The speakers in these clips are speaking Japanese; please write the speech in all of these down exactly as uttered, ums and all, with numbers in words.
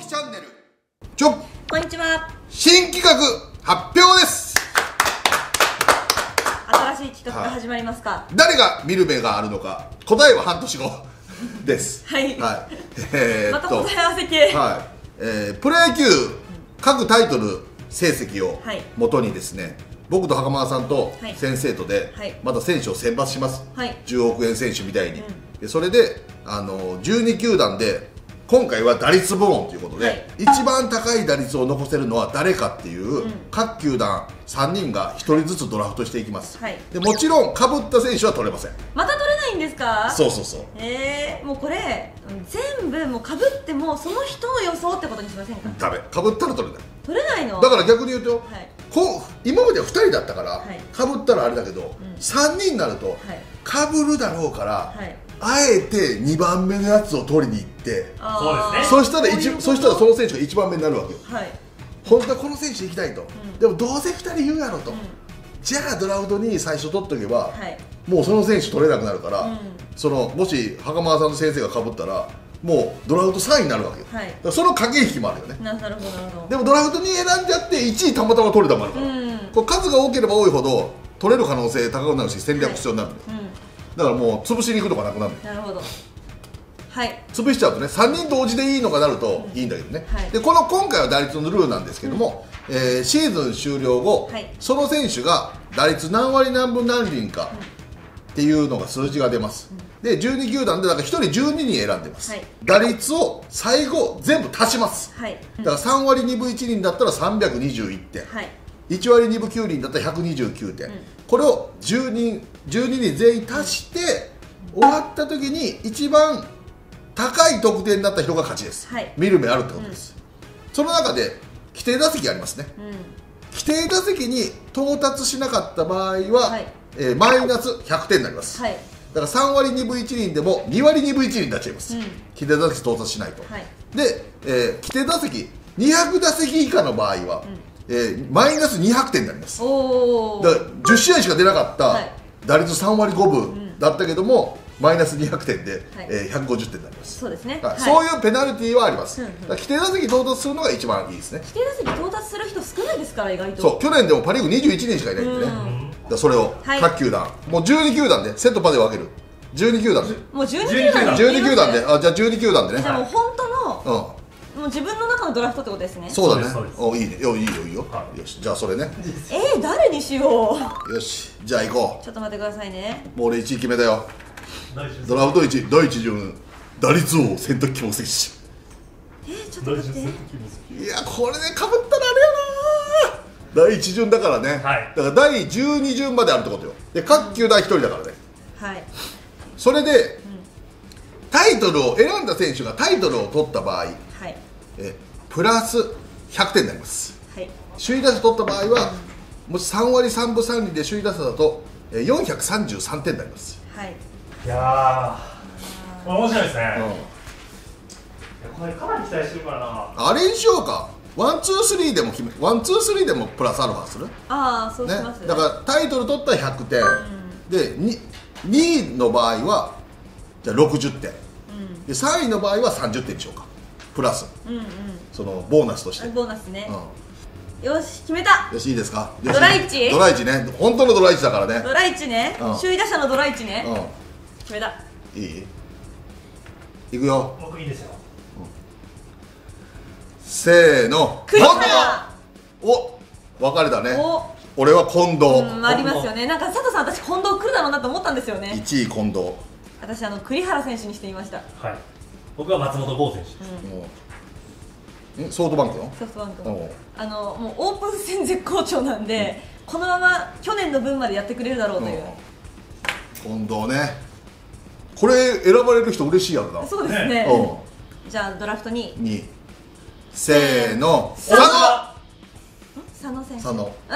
きチャンネル。ちょこんにちは。 新企画発表です。 新しい企画が始まりますか。 はい、誰が見る目があるのか、答えは半年後です。 はい、 はい、えー、っとまた答え合わせ系。 はい、えー、プロ野球各タイトル成績を元にですね、はい、僕と袴田さんと先生とでまた選手を選抜します、はい、じゅうおくえん選手みたいに、うん、でそれであのじゅうに球団で今回は打率部門ということで、はい、一番高い打率を残せるのは誰かっていう、うん、各球団さんにんがひとりずつドラフトしていきます、はい、でもちろんかぶった選手は取れません。 また取れないんですか。 そうそうそう。 えー、もうこれ全部もうかぶってもその人の予想ってことにしませんか。 ダメ、かぶったら取れない。 取れないのだから逆に言うと、はい、こう今まではふたりだったから、はい、かぶったらあれだけど、うん、さんにんになると、はい、かぶるだろうから、はい、あえてにばんめのやつを取りに行って、 そうですね。 そしたら一そしたらその選手がいちばんめになるわけよ、はい、本当はこの選手行きたいと、うん、でもどうせふたり言うやろと、うん、じゃあドラフトに最初取っとけば、はい、もうその選手取れなくなるから、うん、そのもし袴田さんの先生がかぶったらもうドラフトさんいになるわけよ、はい、だからその駆け引きもあるよね。 なるほどなるほど。 でもドラフトに選んじゃっていちいたまたま取れたもあるから、うん、これ数が多ければ多いほど取れる可能性高くなるし戦略必要になるんで、はい、うん、だからもう潰しに行くとかなくなるんで。 なるほど。はい、 潰しちゃうとね、さんにん同時でいいのがなるといいんだけどね、うん、はい、でこの今回は打率のルールなんですけども、うん、えー、シーズン終了後、はい、その選手が打率何割何分何厘かっていうのが数字が出ます、うん、でじゅうに球団でだからひとりじゅうににん選んでます、はい、打率を最後全部足します、はい、うん、だからさんわりにぶいちりんだったらさんびゃくにじゅういってん、はい、いちわりにぶきゅうりんだったらひゃくにじゅうきゅうてん、うん、これをじゅうにんじゅうににん全員足して、うん、終わった時に一番高い得点になった人が勝ちです、はい、見る目あるってことです、うん、その中で規定打席ありますね、うん、規定打席に到達しなかった場合は、はい、えー、マイナスひゃくてんになります、はい、だからさんわりにぶいちりんでもにわりにぶいちりんになっちゃいます、うん、規定打席到達しないと、はい、で、えー、規定打席にひゃくだせき以下の場合は、うん、えー、マイナスにひゃくてんになります。おだからじゅっしあいしか出なかった打率さんわりごぶだったけども、うん、マイナスにひゃくてんで、はい、えー、ひゃくごじゅってんになります。 そうですね、 はい、そういうペナルティーはあります、うん、だから規定打席到達するのが一番いいですね。 規定打席到達する人少ないですから意外と。 そう、去年でもパ・リーグにじゅういちにんしかいないんでね、だからそれを各球団、はい、もうじゅうに球団でセットパで分ける。じゅうに球団でもうじゅうに球団じゅうに球団で、あ、じゃあじゅうに球団でね。 じゃあもう本当の、うん、もう自分の中のドラフトってことですね。 そうだね。お、いいね。よ、いいよいいよ、はい、よし、じゃあそれね。 えー、誰にしよう。 よし、じゃあ行こう。 ちょっと待ってくださいね。 もう俺いちい決めたよ。ドラフトいち、だいいち順打率王選択希望選手。 えー、ちょっと待って。 いや、これね、かぶったらあれやな。だいいち順だからね、はい、だからだいじゅうに順まであるってことよ。で各球団ひとりだからね、はい、それで、うん、タイトルを選んだ選手がタイトルを取った場合、はい、えプラスひゃくてんになります、はい、首位打者取った場合は、うん、もしさんわりさんぶさんりんで首位打者だとよんひゃくさんじゅうさんてんになります、はい、 いやー面白いですね、うん、これかなり期待してるからな。 あれにしようか、ワンツースリーでも決め、ワンツースリーでもプラスアルファする。 ああ、そうします、ね、 だからタイトル取ったらひゃくてん、うん、で 2, にいの場合はじゃあろくじゅってん、うん、でさんいの場合はさんじゅってんにしようか、プラス、うん、うん、そのボーナスとして。 ボーナスね、うん、よし決めた。 よし、いいですか。 ドライチ、 ドライチね、本当のドライチだからね。 ドライチね、うん、首位打者のドライチね、うん、決めた。 いい、いくよ。 僕いいですよ。 せーの、 栗原。 お、分かれたね。俺は近藤、 うん、ありますよね。なんか佐藤さん、私近藤来るだろうなと思ったんですよね。 いちい近藤。 私あの栗原選手にしてみました。 はい、僕は松本剛選手です、 うん、ソフトバンクのソフトバンクのあのもうオープン戦絶好調なんで、うん、このまま去年の分までやってくれるだろうという、 うん、近藤ね、これ選ばれる人嬉しいやろな。 そうですね、うん、じゃあドラフトににせーの、佐野。 佐野選手。 佐野。 あ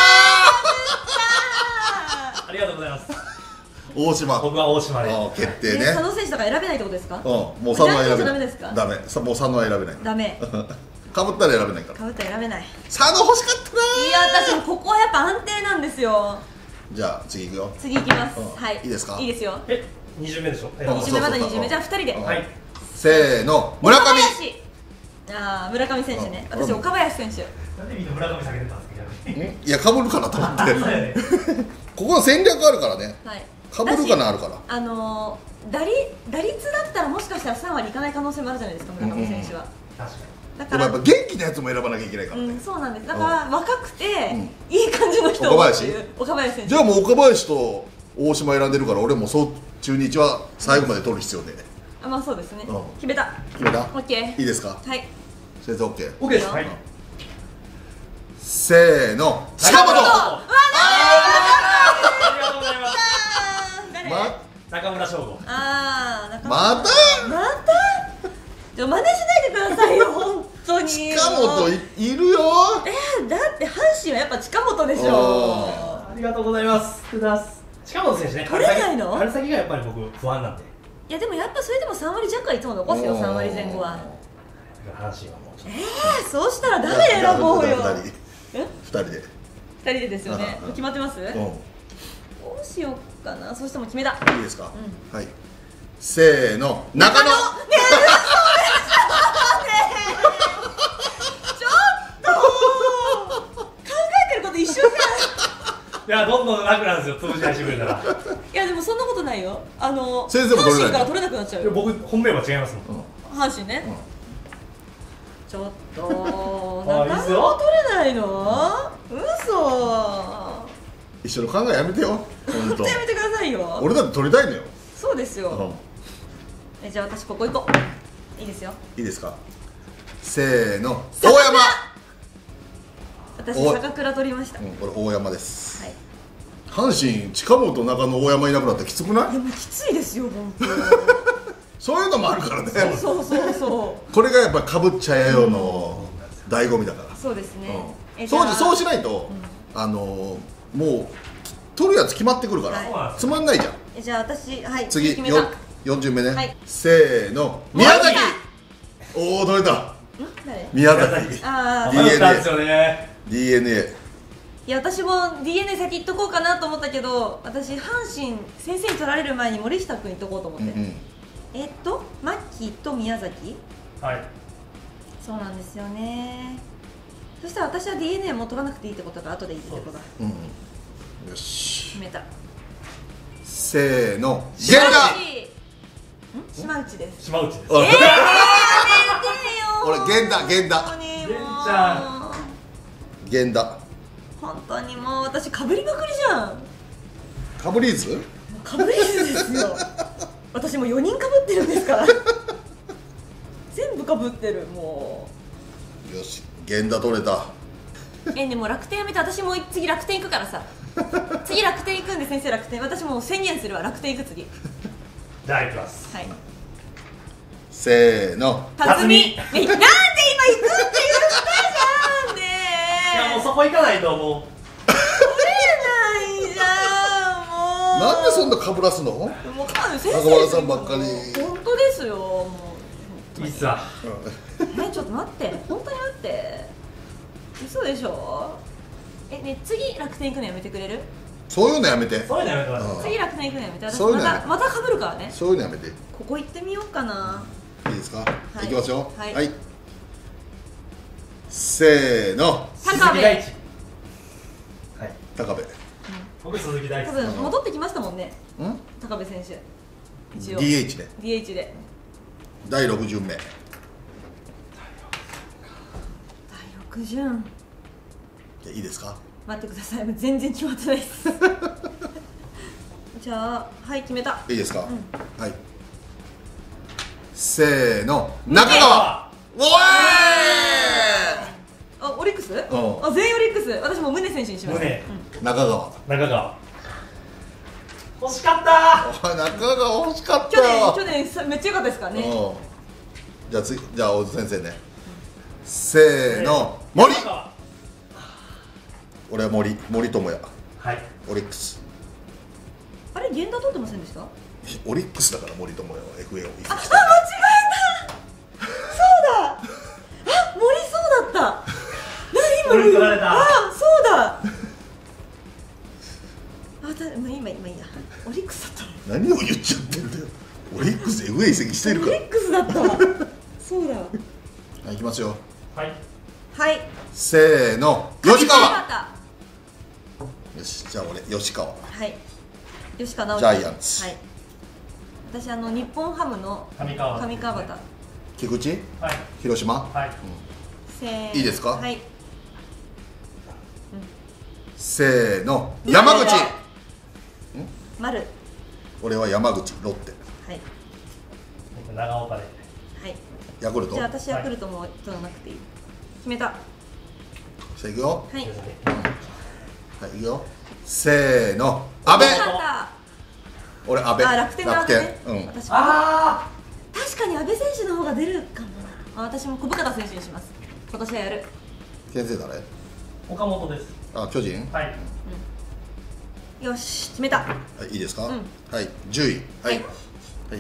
あ、ありがとうございます。 大島。 僕は大島で決定ね。 佐野選手とか選べないってことですか。うん、 もう佐野は選べない。 ダメですか。 ダメ、もう佐野は選べない。 ダメ。 かぶったら選べないから。 かぶったら選べない。 佐野欲しかったな。 いや、私もここはやっぱ安定なんですよ。 じゃあ次いくよ。 次いきます。はい。 いいですか。 いいですよ。 え、に巡目でしょ。 に巡目まだに巡目、じゃあふたりで。はい。 せーの、村上。 ああ、村上選手ね。私岡林選手。 なんでみんな村上下げてたんですか。 いや、かぶるかなと思ってここの戦略あるからね。かぶるかなあるから。 あの打率打率だったらもしかしたらさん割いかない可能性もあるじゃないですか、村上選手は。 確かに。 だからやっぱ元気なやつも選ばなきゃいけないからね。 そうなんです。だから若くていい感じの人を。岡林岡林選手。 じゃあもう岡林と大島選んでるから、俺もそう中日は最後まで取る必要で。 あ、まあそうですね。決めた。 決めた。 オッケー。 いいですか。 はい。 先生オッケー。 オッケーです。はい。 せーの。近本。 ありがとうございます。中村翔吾。 ああ、中村。 また。 また。真似しないでくださいよ、本当に。 近本いるよ。 えー、だって阪神はやっぱ近本でしょ。 ありがとうございます。近本選手ね。 取れないの？ 春先がやっぱり僕不安なんで。 いやでもやっぱそれでもさん割弱はいつも残すよ、さん割前後は。 阪神はもう。 ええ、そうしたら誰選ぼうよ。 え？ふたりで。 ふたりでですよね。決まってます？どうしようかな。そしても決めた。 いいですか。はい。せーの。中野。 いや、どんどん楽なんですよ、潰し出してくれたら。 いや、でもそんなことないよ。あの、 先生も取れない。 阪神から取れなくなっちゃうよ。 僕、本命は違いますもん。 阪神ね。ちょっと、なかなか取れないの？嘘。 一緒の考えやめてよ。本当。 やめてくださいよ。 俺だって取りたいのよ。 そうですよ。え、じゃあ私ここ行こう。いいですよ。 いいですか。せーの。大山。 私坂倉取りました。 これ大山です。はい。阪神近本中野大山いなくなったらきつくない？ いやもうきついですよ本当。 そういうのもあるからね。 そうそうそう。 これがやっぱかぶっちゃえよの醍醐味だから。 そうですね。 そうそうしないとあのもう取るやつ決まってくるからつまんないじゃん。 じゃあ私はい次よん巡目ね。せーの宮崎。おお取れた。宮崎。 ああディーエヌエーですよね。 ディーエヌエー。 いや私も ディーエヌエー 先行っとこうかなと思ったけど、私阪神先生に取られる前に森下君行っとこうと思って、うんうん、えっと牧と宮崎。 はい、 そうなんですよね。そしたら私は ディーエヌエー も取らなくていいってことが後でいいってことだ。うん、 よし決めた。 せーの源田。島内です。 島内です。えー、 やめてよ俺源田源田源ちゃん源田。 本当にもう私かぶりまくりじゃん。 かぶりーズ？ かぶりーズですよ。私もうよにんかぶってるんですから。全部かぶってるもう。よし源田取れた。 えでも楽天やめて、私も次楽天行くからさ。次楽天行くんで先生楽天。私もう宣言するわ、楽天行く次。 じゃあ行きます。 はい。 せーの。 辰巳。なんで今行くって言ったじゃんね。 いやもうそこ行かないともう。 取れないじゃんもう。 なんでそんなかぶらすの？もう先生。 中村さんばっかり。 本当ですよ。もう。いいっすわ。 えちょっと待って、本当に待って。嘘でしょ。えね次楽天行くのやめてくれる？ そういうのやめて。 そういうのやめてください。 次楽天行くのやめて。私またまたかぶるからね。 そういうのやめて。 ここ行ってみようかな。 いいですか。行きますよ。 はい。 せーの。 高部。はい。 高部。 僕鈴木大地。 多分戻ってきましたもんね。高部選手。 一応。ディーエイチ で。 ディーエイチ で。 だいろく巡目。だいろく巡。 いいですか。 待ってください。全然決まってないです。じゃあはい決めた。 いいですか。はい。せーの中川。おい。 あオリックス？あ全員オリックス。私も宗選手にしました。 中川。 中川。欲しかった。 中川欲しかった。 去年去年めっちゃ良かったですからね。 じゃあ次じゃあ大津先生ね。せーの森。俺は森森友哉。はい。オリックス。 あれ源田取ってませんでした？ オリックスだから森友哉は エフエー を移籍して。 あ間違えた。そうだ。あ森そうだった。何今の。あそうだ。あたまあ今今いいや。オリックスだった。 何を言っちゃってんだよ。オリックス エフエー 移籍してるから。 オリックスだった。そうだ。ははい、いきますよ。 はいはい。 せーの、吉川。 よし、じゃあ俺吉川。 はい。吉川直樹。 ジャイアンツ。 はい。私あの日本ハムの上川上川端。 菊池。 はい。 広島。 はい。 せー。 いいですか。 はい。 せーの、山口。 丸。 俺は山口、ロッテ。 はい。 僕長岡で。 はい。 ヤクルト。 じゃあ私ヤクルトも取らなくていい。決めた。 じゃあいくよ。 はい。 はい、いくよ。せーの、阿部。俺阿部。 あ、楽天の阿部ね。 うん。 私。 ああ。 確かに阿部選手の方が出るかもな。私も小深田選手にします。今年はやる。 先生誰？ 岡本です。 あ、巨人。 はい。 よし、決めた。 はい、いいですか。 うん、 はい、じゅうい。はい。はい、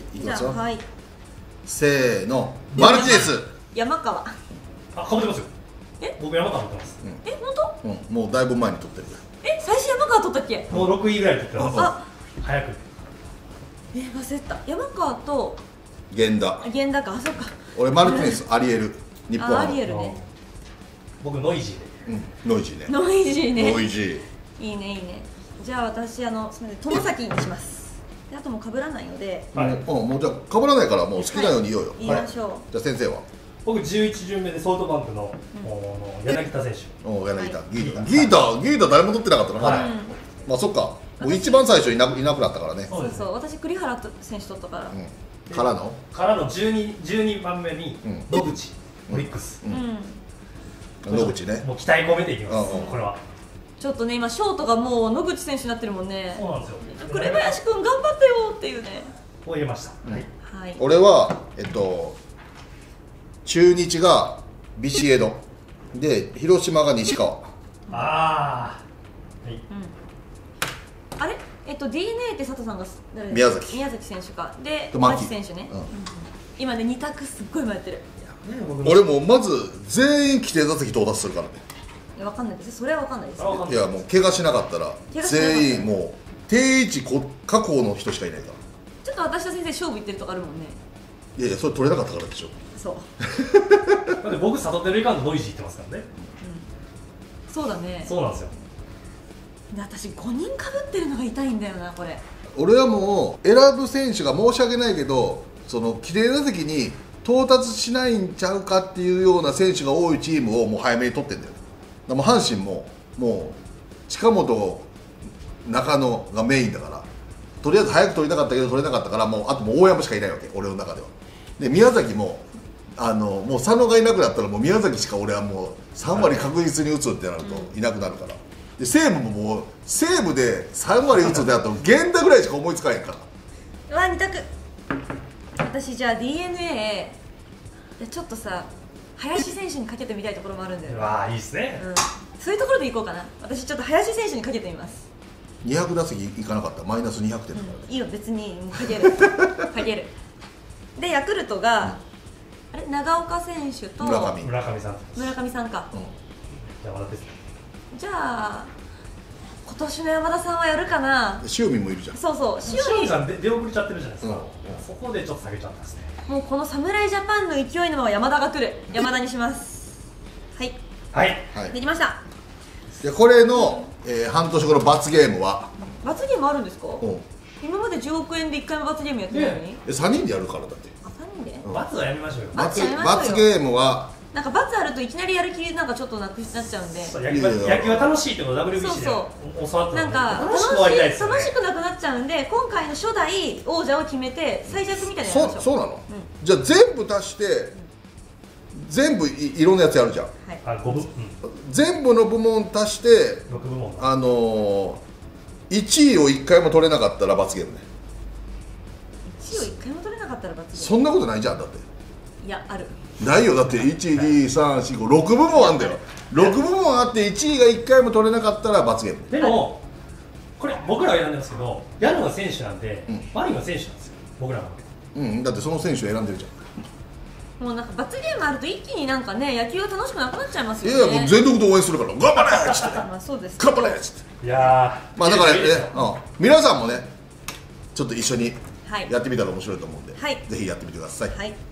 いきますよ。 はい。 せーの、マルチネス。 山川。 あ、かぶってますよ。 え、 僕山川持ってます。 え、本当？ うん、もうだいぶ前に取ってる。 え、最初山川取ったっけ？ もうろくいぐらい取ってます。 あ、 早く。 え、忘れた。山川と源田。 源田か、あ、そうか。 俺マルティネス、アリエル。日本。 あ、アリエルね。 僕ノイジーで。 うん、ノイジーね。 ノイジーね。 ノイジー。 いいね、いいね。じゃあ私あのすみません、友崎にします。であともう被らないので。 はい。もうもうじゃあ被らないからもう好きなように言おうよ。 言いましょう。 じゃあ先生は。 僕じゅういち巡目でソフトバンクの柳田選手。 おお、柳田。ギータ。ギータ、ギータ誰も取ってなかったのまだ。まあそっか。もう一番最初いなくいなくなったからね。 そうそう。私栗原選手取ったから。 からの？ からのじゅうに、じゅうにばんめに野口、オリックス。 野口ね。 もう期待込めていきます。これは。 ちょっとね、今ショートがもう野口選手になってるもんね。 そうなんですよ。 紅林君頑張ってよっていうね。 を入れました。 はい。 俺はえっと中日がビシエドで広島が西川。 ああ。はい。 あれ、えっと ディーエヌエー って佐藤さんが誰？ 宮崎。 宮崎選手か。で牧選手ね。今ねに択すっごい迷ってる。 俺もまず全員規定打席到達するからね。 いや、わかんないです。それはわかんないです。 いや、もう怪我しなかったら全員もう定位置確保の人しかいないから。 ちょっと私と先生勝負いってるとこあるもんね。 いやいや、それ取れなかったからでしょ。 そうだって僕サトテルイカンドノイジー言ってますからね。 うん、そうだね。 そうなんですよ。 で、私ごにんかぶってるのが痛いんだよな、これ。 俺はもう選ぶ選手が申し訳ないけど、その規定打席に到達しないんちゃうかっていうような選手が多いチームをもう早めに取ってんだよ。だからもう阪神ももう近本、中野がメインだから、とりあえず早く取りたかったけど取れなかったから、もうあともう大山しかいないわけ、俺の中では。で宮崎もあのもう佐野がいなくなったらもう宮崎しか俺はもうさん割確実に打つってなるといなくなるから。で西武ももう西武でさん割打つってなると源田ぐらいしか思いつかへんから。 うわ、に択。私じゃあ ディーエヌエー ちょっとさ、林選手にかけてみたいところもあるんだよ。 うわー、いいですね。 うん、そういうところでいこうかな。私ちょっと林選手にかけてみます。 にひゃく打席いかなかったらマイナスにひゃくてんだからね、 うん、いいよ、別にもうかけるかける。でヤクルトが、うん、あれ長岡選手と村上村上さん村上さんか、うん、 山田ですね。 じゃあ今年の山田さんはやるかな。 塩見もいるじゃん。 そうそう、 塩見さんで出遅れちゃってるじゃないですか、うん、そこでちょっと下げちゃったんですね。 もうこの侍ジャパンの勢いのまま山田が来る。山田にしますはいはい、 はい、できました。 でこれの、えー、半年後の罰ゲームは罰ゲームあるんですか。 うん、 今までじゅうおくえんでいっかいも罰ゲームやってないのに、 えさんにんでやるからだって。 あ、さんにんで、 うん、罰はやめましょうよ。 罰, 罰ゲームはなんか罰あるといきなりやる気なんかちょっとなくなっちゃうんで、 野球は楽しいってことを ダブリュービーシー で教わったので、 なんか楽しく楽しくなくなっちゃうんで、今回の初代王者を決めて最弱みたいなやつでしょ。 そそうなの、うん、じゃあ全部足して、うん、全部 い, いろんなやつやるじゃん、はい、 あごぶ、うん、 全部の部門足してろく部門、 あのー、いちいをいっかいも取れなかったら罰ゲームね。 いちいをいっかいも取れなかったら罰ゲーム。 そんなことないじゃん。だっていや、ある。 ないよ。だっていち、に、さん、よん、ご、ろく部門あんだよ。ろく部門あっていちいがいっかいも取れなかったら罰ゲーム。 でもこれ僕らは選んでますけど、やるのは選手なんで、うん、悪いのは選手なんですよ、僕らは。 うん、だってその選手を選んでるじゃん。 もうなんか罰ゲームあると一気になんかね、野球が楽しくなくなっちゃいますよね。 いや、もう全力で応援するから頑張れっつってまあそうです、 頑張れっつって。 いやー、まあだからね、うん、皆さんもねちょっと一緒にはい、 やってみたら面白いと思うんで、 はい、 ぜひやってみてください。 はい。